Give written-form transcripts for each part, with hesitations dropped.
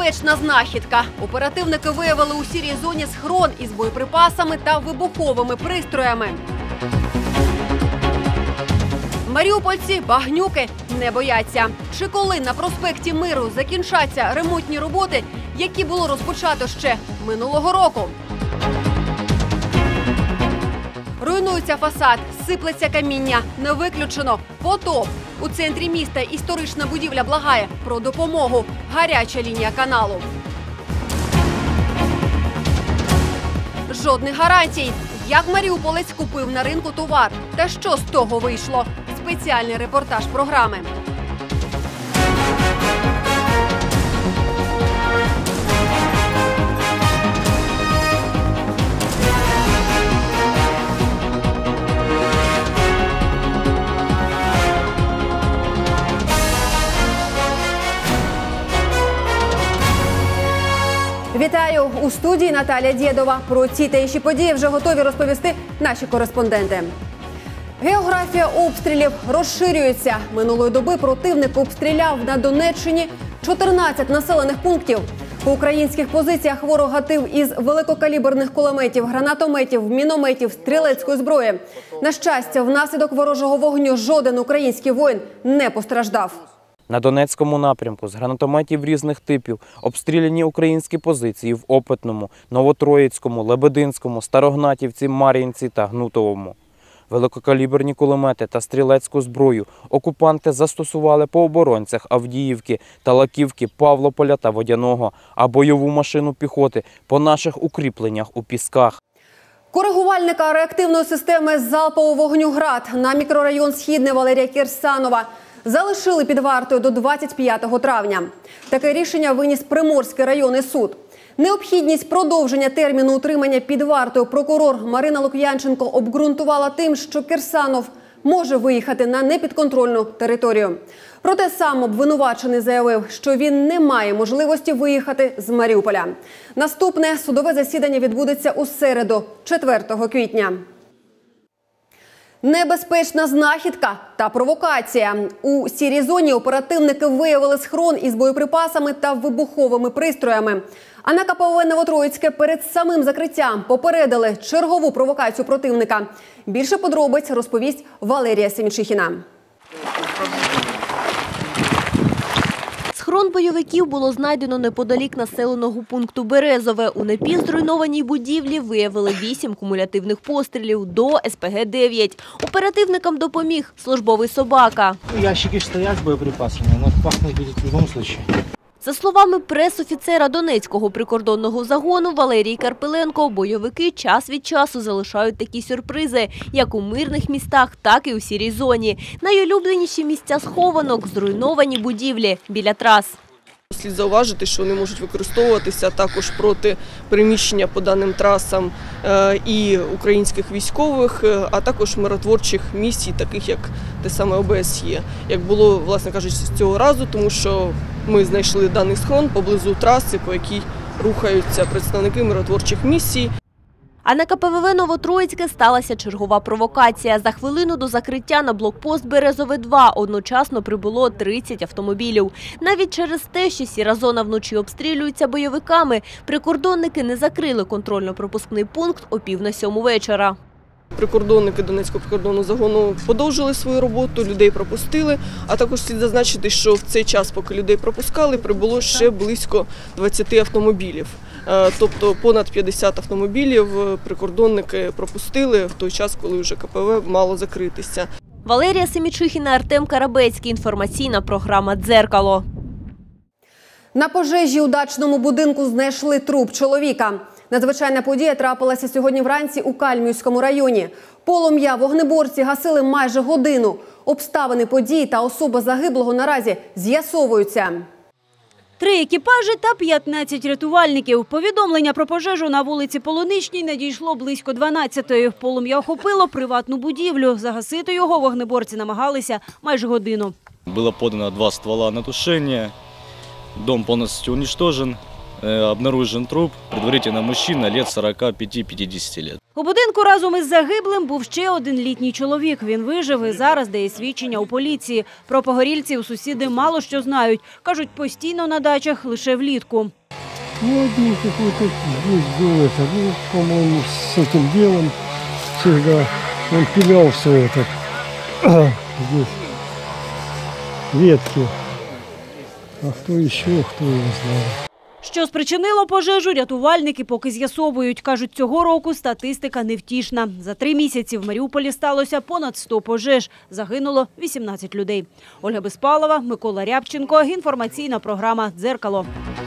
Небезпечна знахідка. Оперативники виявили у сірій зоні схрон із боєприпасами та вибуховими пристроями. Маріупольці багнюки не бояться. Чи коли на проспекті Миру закінчаться ремонтні роботи, які було розпочато ще минулого року? Руйнується фасад, сиплеться каміння, не виключено потоп. У центрі міста історична будівля благає про допомогу. Гаряча лінія каналу. Жодних гарантій. Як маріуполець купив на ринку товар? Та що з того вийшло? Спеціальний репортаж програми. Вітаю! У студії Наталія Дєдова. Про ці та інші події вже готові розповісти наші кореспонденти. Географія обстрілів розширюється. Минулої доби противник обстріляв на Донеччині 14 населених пунктів. По українських позиціях ворог гатив із великокаліберних кулеметів, гранатометів, мінометів, стрілецької зброї. На щастя, внаслідок ворожого вогню жоден український воїн не постраждав. На Донецькому напрямку з гранатометів різних типів обстріляні українські позиції в Опитному, Новотроїцькому, Лебединському, Старогнатівці, Мар'їнці та Гнутовому. Великокаліберні кулемети та стрілецьку зброю окупанти застосували по оборонцях Авдіївки, Талаківки, Павлополя та Водяного, а бойову машину піхоти по наших укріпленнях у Пісках. Коригувальника реактивної системи залпового вогню «Град» на мікрорайон Східне Валерія Кірсанова залишили під вартою до 25 травня. Таке рішення виніс Приморський районний суд. Необхідність продовження терміну утримання під вартою прокурор Марина Лук'янченко обґрунтувала тим, що Кірсанов може виїхати на непідконтрольну територію. Проте сам обвинувачений заявив, що він не має можливості виїхати з Маріуполя. Наступне судове засідання відбудеться у середу, 4 квітня. Небезпечна знахідка та провокація. У сірій зоні оперативники виявили схрон із боєприпасами та вибуховими пристроями. А на КПВ Новотроїцьке перед самим закриттям попередили чергову провокацію противника. Більше подробиць розповість Валерія Семічихіна. Схрон бойовиків було знайдено неподалік населеного пункту Березове. У напівзруйнованій будівлі виявили 8 кумулятивних пострілів до СПГ-9. Оперативникам допоміг службовий собака. Ящики стоять з боєприпасами, але пахнуть буде в будь-якому випадку. За словами прес-офіцера Донецького прикордонного загону Валерії Карпиленко, бойовики час від часу залишають такі сюрпризи, як у мирних містах, так і у сірій зоні. Найулюбленіші місця схованок – зруйновані будівлі біля трас. Слід зауважити, що вони можуть використовуватися також проти переміщення по даним трасам і українських військових, а також миротворчих місій, таких як те саме ОБСЄ. Як було, власне кажучи, цього разу, тому що ми знайшли даний схрон поблизу траси, по якій рухаються представники миротворчих місій. А на КПВВ Новотроїцьке сталася чергова провокація. За хвилину до закриття на блокпост Березове-2 одночасно прибуло 30 автомобілів. Навіть через те, що сіра зона вночі обстрілюється бойовиками, прикордонники не закрили контрольно-пропускний пункт о 6:45 вечора. Прикордонники Донецького прикордонного загону подовжили свою роботу, людей пропустили, а також слід зазначити, що в цей час, поки людей пропускали, прибуло ще близько 20 автомобілів. Тобто понад 50 автомобілів прикордонники пропустили в той час, коли вже КПВ мало закритися. Валерія Семічихіна, Артем Карабецький. Інформаційна програма «Дзеркало». На пожежі у дачному будинку знайшли труп чоловіка. Надзвичайна подія трапилася сьогодні вранці у Кальмівському районі. Полум'я вогнеборці гасили майже годину. Обставини події та особа загиблого наразі з'ясовуються. 3 екіпажі та 15 рятувальників. Повідомлення про пожежу на вулиці Полуничній надійшло близько 12-ї. Полум'я охопило приватну будівлю. Загасити його вогнеборці намагалися майже годину. Было подано 2 ствола на тушение. Дом полностью уничтожен. обнаружен труп, предварительно мужчина лет 45-50 лет. У будинку разом із загиблим був ще один літній чоловік. Він вижив і зараз дає свідчення у поліції. Про погорільців сусіди мало що знають. Кажуть, постійно на дачах лише влітку. Ну, один какой-то здесь был это, ну, по-моему, с этим делом всегда он пилял все это. Здесь ветки. А кто еще, кто его знает. Що спричинило пожежу, рятувальники поки з'ясовують. Кажуть, цього року статистика невтішна. За 3 місяці в Маріуполі сталося понад 100 пожеж. Загинуло 18 людей. Ольга Безпалова, Микола Рябченко. Інформаційна програма «Дзеркало».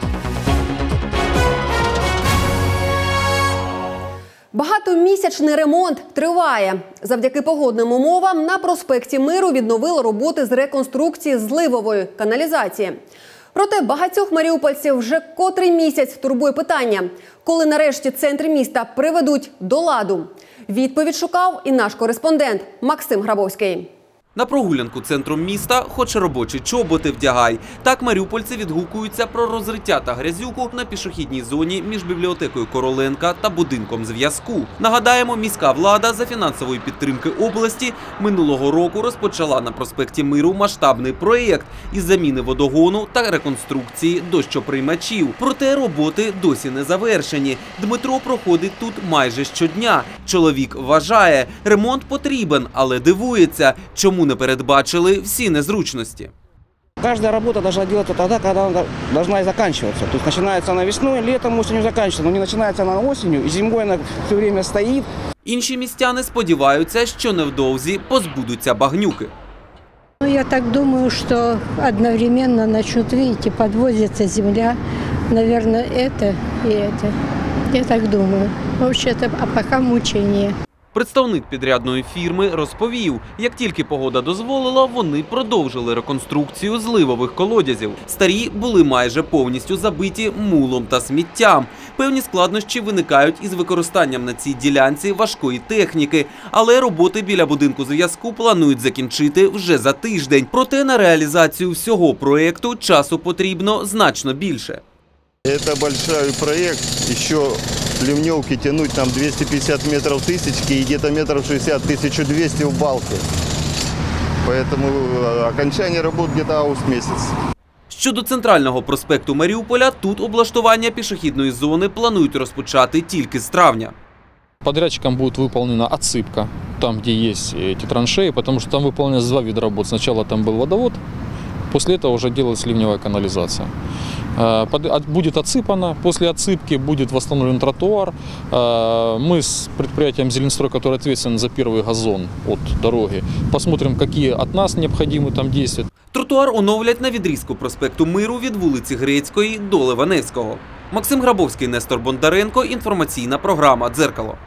Багатомісячний ремонт триває. Завдяки погодним умовам на проспекті Миру відновили роботи з реконструкції зливової каналізації. Проте багатьох маріупольців вже котрий місяць турбує питання, коли нарешті центр міста приведуть до ладу. Відповідь шукав і наш кореспондент Максим Грабовський. На прогулянку центром міста хоч робочі чоботи вдягай. Так маріупольці відгукуються про розриття та грязюку на пішохідній зоні між бібліотекою Короленка та будинком зв'язку. Нагадаємо, міська влада за фінансової підтримки області минулого року розпочала на проспекті Миру масштабний проєкт із заміни водогону та реконструкції дощоприймачів. Проте роботи досі не завершені. Дмитро проходить тут майже щодня. Чоловік вважає, ремонт потрібен, але дивується, чому не передбачили всі незручності. Каждая работа должна делаться тогда, когда она должна и заканчиваться. То есть начинается она весной, летом, осенью заканчивается, но не начинается она осенью, и зимой она все время стоит. Інші містяни сподіваються, що невдовзі позбудуться багнюки. Я так думаю, что одновременно начнут, видите, подвозится земля. Наверное, это и это. Я так думаю. Вообще-то, а пока мучение. Представник підрядної фірми розповів, як тільки погода дозволила, вони продовжили реконструкцію зливових колодязів. Старі були майже повністю забиті мулом та сміттям. Певні складнощі виникають із використанням на цій ділянці важкої техніки, але роботи біля будинку зв'язку планують закінчити вже за тиждень. Проте на реалізацію всього проєкту часу потрібно значно більше. Это большой проект, еще ливневки тянуть там 250 метров тысячки и где-то метров 60-1200 в балке. Поэтому окончание работ где-то август месяц. Щодо центрального проспекту Маріуполя, тут облаштування пішохідної зони планують розпочати тільки з травня. Подрядчиком будет выполнена отсыпка, там, где есть эти траншеи, потому что там выполняются 2 вида работ. Сначала там был водовод, после этого уже делается ливневая канализация. Будет отсыпано, после отсыпки будет восстановлен тротуар. Мы с предприятием «Зеленстрой», который ответственен за первый газон от дороги, посмотрим, какие от нас необходимы там действия. Тротуар оновлять на відрізку проспекту Миру від вулиці Грецької до Ливаневського. Максим Грабовський, Нестор Бондаренко. Інформаційна програма «Дзеркало».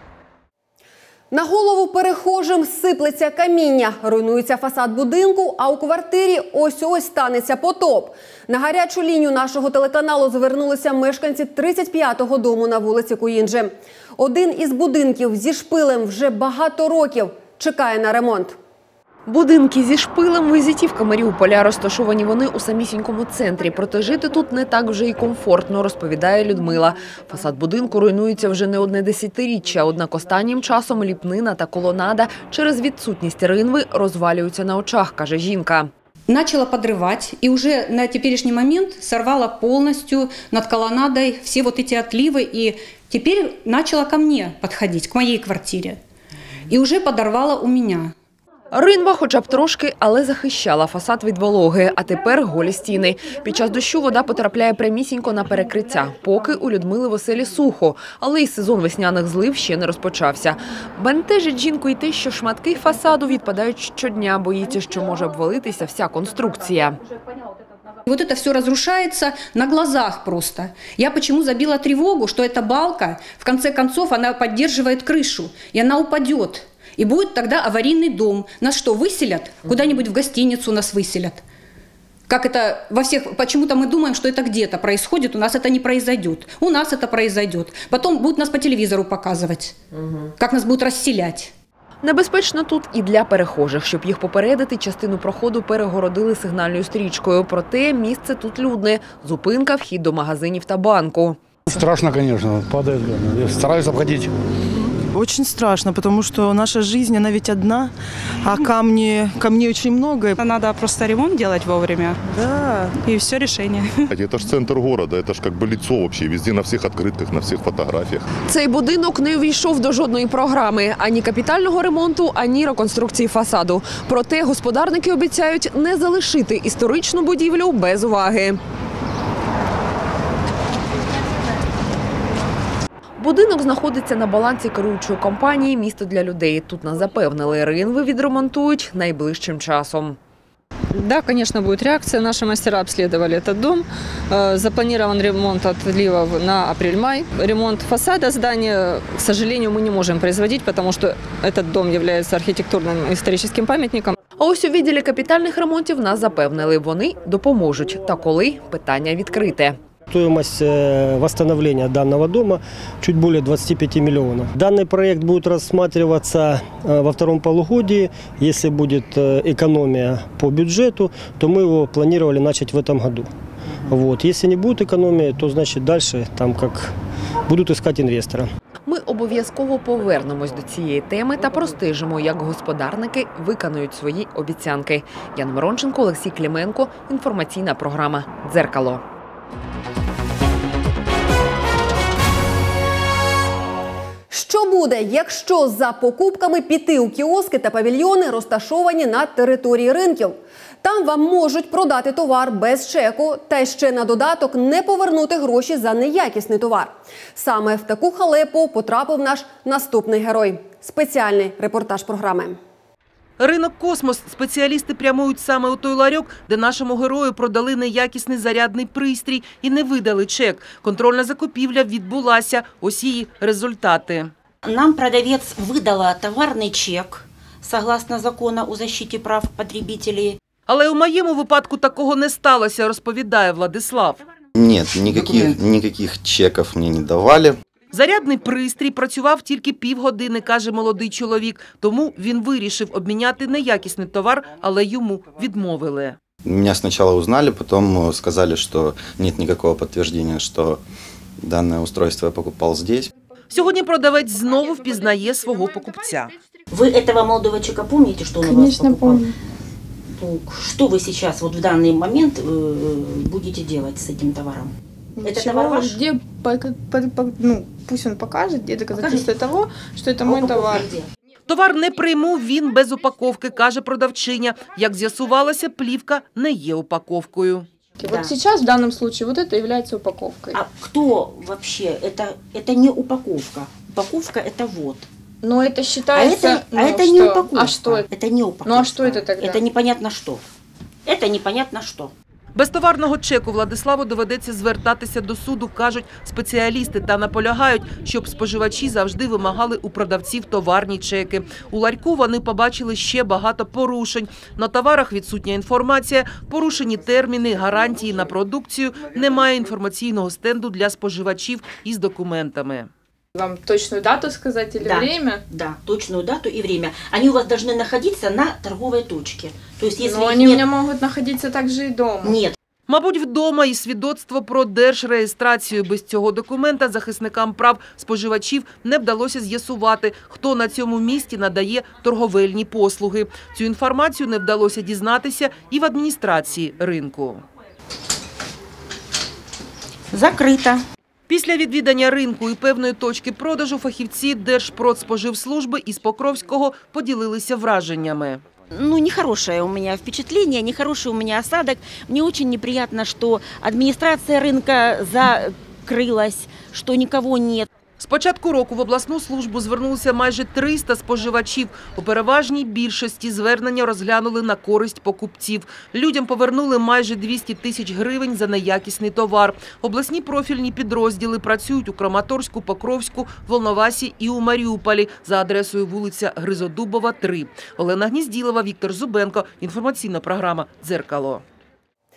На голову перехожим сиплеться каміння, руйнується фасад будинку, а у квартирі ось-ось станеться потоп. На гарячу лінію нашого телеканалу звернулися мешканці 35-го дому на вулиці Куїнджи. Один із будинків зі шпилем вже багато років чекає на ремонт. Будинки зі шпилем – візитівка Маріуполя. Розташовані вони у самісінькому центрі. Проте жити тут не так вже й комфортно, розповідає Людмила. Фасад будинку руйнується вже не одне десятиріччя. Однак останнім часом ліпнина та колонада через відсутність ринви розвалюються на очах, каже жінка. Начала подрывать и уже на теперешний момент сорвала полностью над колоннадой все вот эти отливы. И теперь начала ко мне подходить, к моей квартире. И уже подорвала у меня. Ринва хоча б трошки, але захищала фасад від вологи, а тепер голі стіни. Під час дощу вода потрапляє прямісінько на перекриття. Поки у Людмили в оселі сухо, але й сезон весняних злив ще не розпочався. Бентежить жінку й те, що шматки фасаду відпадають щодня, боїться, що може обвалитися вся конструкція. Вот это все разрушается на глазах просто. Я почему забила тревогу, что эта балка, в конце концов, она поддерживает крышу, и она упадет. И будет тогда аварийный дом. Нас что, выселят? Куда-нибудь в гостиницу нас выселят. Как это во всех... Почему-то мы думаем, что это где-то происходит, у нас это не произойдет. У нас это произойдет. Потом будут нас по телевизору показывать, как нас будут расселять. Небезпечно тут і для перехожих. Щоб їх попередити, частину проходу перегородили сигнальною стрічкою. Проте місце тут людне. Зупинка, вхід до магазинів та банку. Страшно, конечно, падает. Я стараюсь обходить. Очень страшно, потому что наша жизнь, она ведь одна, а камней очень много. Надо просто ремонт делать вовремя. Да. И все решение. Это же центр города, это же как бы лицо вообще, везде на всех открытках, на всех фотографиях. Цей будинок не увійшов до жодної програми – ані капітального ремонту, ані реконструкції фасаду. Проте господарники обіцяють не залишити історичну будівлю без уваги. Будинок знаходиться на балансі керуючої компанії «Місто для людей». Тут нас запевнили, ринви відремонтують найближчим часом. Да, конечно, будет реакция. Наши мастера обследовали этот дом. Запланирован ремонт отливов на апрель-май. Ремонт фасада здания, к сожалению, мы не можем производить, потому что этот дом является архитектурным историческим памятником. А ось у відділі капітальних ремонтів нас запевнили, вони допоможуть. Та коли – питання відкрите. Стоимость восстановления данного дома чуть более 25 миллионов. Данный проект будет рассматриваться во втором полугодии. Если будет экономия по бюджету, то мы его планировали начать в этом году. Вот. Если не будет экономии, то значит дальше там как будут искать инвестора. Ми обов'язково повернемось до цієї теми та простежимо, як господарники виконують свої обіцянки. Яна Миронченко, Олексій Клименко. Інформаційна програма «Дзеркало». Що буде, якщо за покупками піти у кіоски та павільйони, розташовані на території ринків? Там вам можуть продати товар без чеку та ще на додаток не повернути гроші за неякісний товар. Саме в таку халепу потрапив наш наступний герой. Спеціальний репортаж програми. Ринок «Космос». Спеціалісти прямують саме у той ларьок, де нашому герою продали неякісний зарядний пристрій і не видали чек. Контрольна закупівля відбулася. Ось її результати. Нам продавец выдала товарный чек, согласно закону о защите прав потребителей. Але у моєму випадку такого не сталося, розповідає Владислав. Нет, никаких чеков мне не давали. Зарядний пристрій працював тільки півгодини, каже молодий чоловік. Тому він вирішив обміняти неякісний товар, але йому відмовили. Меня сначала узнали, потом сказали, что нет никакого подтверждения, что данное устройство я покупал здесь. Сьогодні продавець знову впізнає свого покупця. Вы этого молодого человека помните, что он у вас покупал? Помню. Что вы сейчас вот в данный момент будете делать с этим товаром? Это товар ваш? Где, пусть он покажет, где доказательство того, что это мой товар. Товар не прийму, він без упаковки, каже продавчиня. Як з'ясувалося, плівка не є упаковкою. Вот сейчас в данном случае вот это является упаковкой. А кто вообще? Это не упаковка. Упаковка это вот. Но это считается... это не упаковка. А что это? Это не упаковка. Ну а что это тогда? Это непонятно что. Это непонятно что. Без товарного чеку Владиславу доведеться звертатися до суду, кажуть спеціалісти, та наполягають, щоб споживачі завжди вимагали у продавців товарні чеки. У ларьку вони побачили ще багато порушень. На товарах відсутня інформація, порушені терміни, гарантії на продукцію, немає інформаційного стенду для споживачів із документами. Вам точную дату сказать или время? Да, точную дату и время. Они у вас должны находиться на торговой точке. То есть, если но они у меня могут находиться также и дома. Нет. Мабуть, вдома і свідоцтво про держреєстрацію. Без цього документа захисникам прав споживачів не вдалося з'ясувати, хто на цьому місці надає торговельні послуги. Цю інформацію не вдалося дізнатися і в адміністрації ринку. Закрито. Після відвідання ринку і певної точки продажу фахівці Держпродспоживслужби із Покровського поділилися враженнями. Нехорошее у меня впечатление, нехороший у меня осадок. Мне очень неприятно, что администрация рынка закрылась, что никого нет. З початку року в обласну службу звернулося майже 300 споживачів. У переважній більшості звернення розглянули на користь покупців. Людям повернули майже 200 тисяч гривень за неякісний товар. Обласні профільні підрозділи працюють у Краматорську, Покровську, Волновасі і у Маріуполі за адресою вулиця Гризодубова, 3. Олена Гнізділова, Віктор Зубенко. Інформаційна програма «Дзеркало».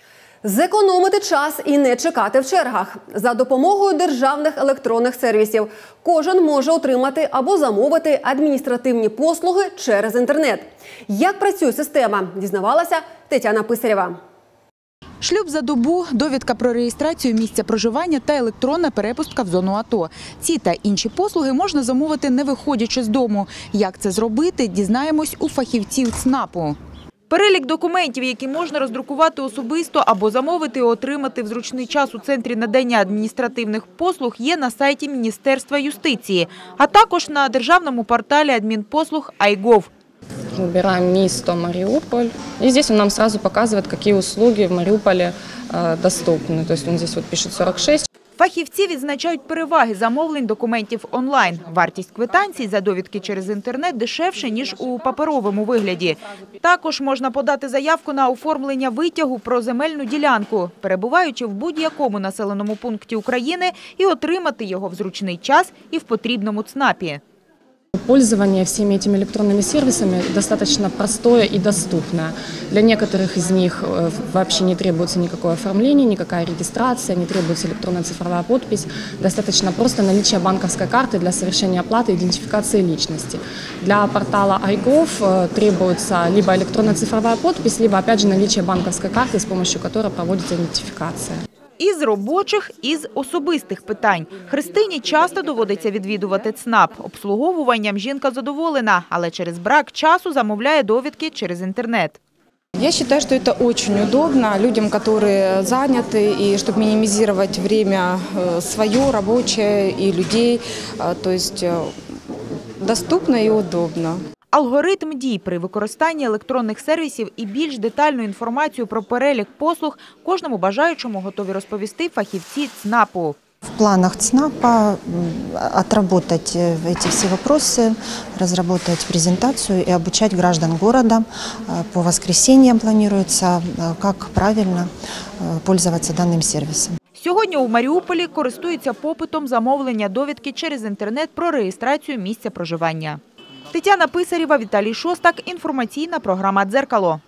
Зекономити час і не чекати в чергах. За допомогою державних електронних сервісів кожен може отримати або замовити адміністративні послуги через інтернет. Як працює система, дізнавалася Тетяна Писарєва. Шлюб за добу, довідка про реєстрацію місця проживання та електронна перепустка в зону АТО. Ці та інші послуги можна замовити, не виходячи з дому. Як це зробити, дізнаємось у фахівців ЦНАПу. Перелік документів, які можна роздрукувати особисто або замовити і отримати в зручний час у Центрі надання адміністративних послуг, є на сайті Міністерства юстиції, а також на державному порталі адмінпослуг iGov. Выбираем место Мариуполь. И здесь он нам сразу показывает, какие услуги в Мариуполе доступны. То есть он здесь вот пишет 46. Фахівці відзначають переваги замовлень документів онлайн. Вартість квитанцій за довідки через інтернет дешевше, ніж у паперовому вигляді. Також можна подати заявку на оформлення витягу про земельну ділянку, перебуваючи в будь-якому населеному пункті України, і отримати його в зручний час і в потрібному ЦНАПі. Пользование всеми этими электронными сервисами достаточно простое и доступное. Для некоторых из них вообще не требуется никакое оформление, никакая регистрация, не требуется электронная цифровая подпись. Достаточно просто наличие банковской карты для совершения оплаты и идентификации личности. Для портала iGov требуется либо электронная цифровая подпись, либо опять же наличие банковской карты, с помощью которой проводится идентификация. Із робочих, із особистих питань. Христині часто доводиться відвідувати ЦНАП. Обслуговуванням жінка задоволена, але через брак часу замовляє довідки через інтернет. Я считаю, что это очень удобно людям, которые заняты, и чтобы минимизировать время свое, рабочее и людей. То есть доступно и удобно. Алгоритм дій при використанні електронних сервісів і більш детальну інформацію про перелік послуг кожному бажаючому готові розповісти фахівці ЦНАПу. В планах ЦНАПа отработать эти все вопросы, разработать презентацию и обучать граждан города. По воскресеньям планируется, как правильно пользоваться данным сервисом. Сьогодні у Маріуполі користуються попитом замовлення довідки через інтернет про реєстрацію місця проживання. Тетяна Писарєва, Віталій Шостак. Інформаційна програма «Дзеркало».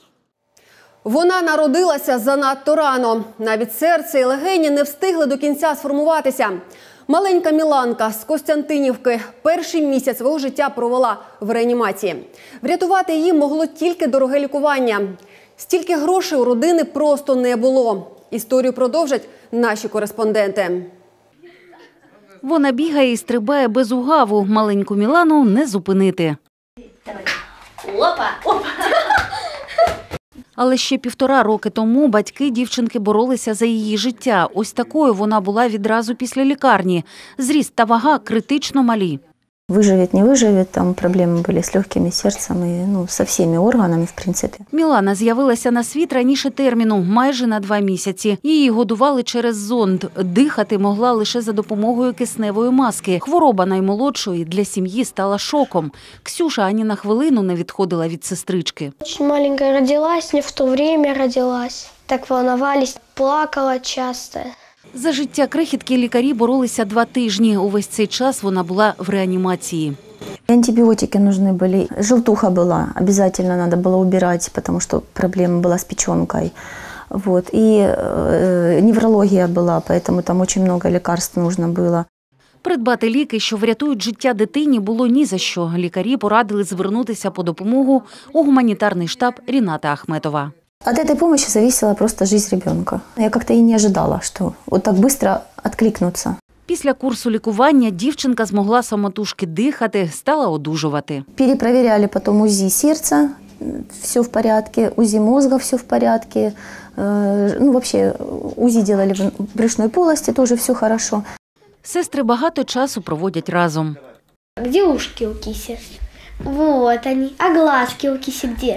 Вона народилася занадто рано. Навіть серце і легені не встигли до кінця сформуватися. Маленька Міланка з Костянтинівки перший місяць свого життя провела в реанімації. Врятувати її могло тільки дороге лікування. Стільки грошей у родини просто не було. Історію продовжать наші кореспонденти. Вона бігає і стрибає без угаву. Маленьку Мілану не зупинити. Опа, опа. Але ще 1,5 роки тому батьки дівчинки боролися за її життя. Ось такою вона була відразу після лікарні. Зріст та вага критично малі. Выживет, не выживет, там проблемы были с легким и сердцем, и со всеми органами, в принципе. Мілана з'явилася на світ раніше терміну, майже на 2 місяці. Її годували через зонд. Дихати могла лише за допомогою кисневої маски. Хвороба наймолодшої для сім'ї стала шоком. Ксюша ані на хвилину не відходила від сестрички. Очень маленькая родилась, не в то время родилась. Так волновались, плакала часто. За життя крихітки лікарі боролися 2 тижні. Увесь цей час вона була в реанімації. Антибиотики нужны были. Желтуха была, обязательно надо было убирать, потому что проблема была с печенкой. Вот. И неврология была, поэтому там очень много лекарств нужно было. Придбати ліки, що врятують життя дитині, було ні за що. Лікарі порадили звернутися по допомогу у гуманітарний штаб Ріната Ахметова. От этой помощи зависела просто жизнь ребенка. Я как-то и не ожидала, что вот так быстро откликнутся. Після курсу лікування дівчинка змогла самотужки дихати, стала одужувати. Перепроверяли потом УЗИ сердца, все в порядке, УЗИ мозга, все в порядке. Вообще УЗИ делали в брюшной полости, тоже все хорошо. Сестри багато часу проводять разом. Где ушки у киси? Вот они. А глазки у киси где?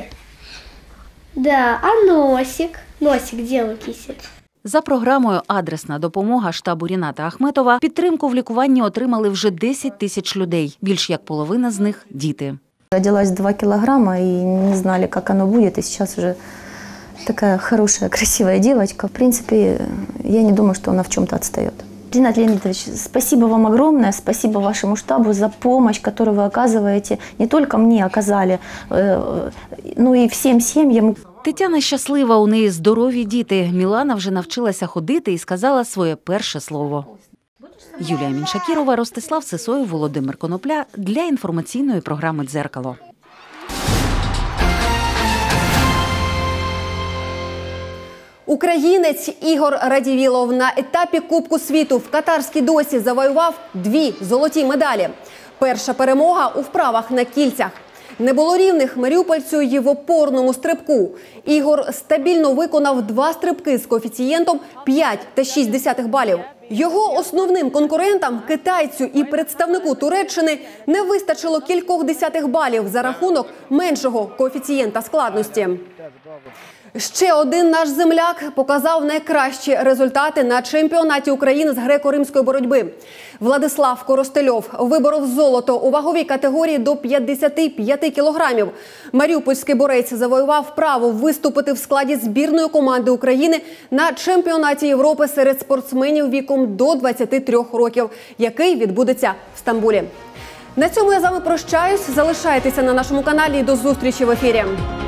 Да, а носик? Носик где у киси? За програмою «Адресна допомога» штабу Ріната Ахметова підтримку в лікуванні отримали вже 10 тисяч людей. Більш як половина з них – діти. Родилась 2 килограмма и не знали, как оно будет. И сейчас уже такая хорошая, красивая девочка. В принципе, я не думаю, что она в чем-то отстает. Ринат Леонидович, спасибо вам огромное, спасибо вашему штабу за помощь, которую вы оказываете. Не только мне оказали, но и всем семьям. Тетяна щаслива, у неї здорові діти. Мілана вже навчилася ходити і сказала своє перше слово. Юлія Міншакірова, Ростислав Сисоєв, Володимир Конопля для інформаційної програми «Дзеркало». Українець Ігор Радівілов на етапі Кубку світу в катарській Досі завоював 2 золоті медалі. Перша перемога у вправах на кільцях. Не було рівних маріупольцю й в опорному стрибку. Ігор стабільно виконав 2 стрибки з коефіцієнтом 5,6 балів. Його основним конкурентам, китайцю і представнику Туреччини, не вистачило кількох десятих балів за рахунок меншого коефіцієнта складності. Ще один наш земляк показав найкращі результати на чемпіонаті України з греко-римської боротьби. Владислав Коростельов виборов золото у ваговій категорії до 55 кілограмів. Маріупольський борець завоював право виступити в складі збірної команди України на чемпіонаті Європи серед спортсменів віком до 23 років, який відбудеться в Стамбулі. На цьому я з вами прощаюсь. Залишайтеся на нашому каналі і до зустрічі в ефірі.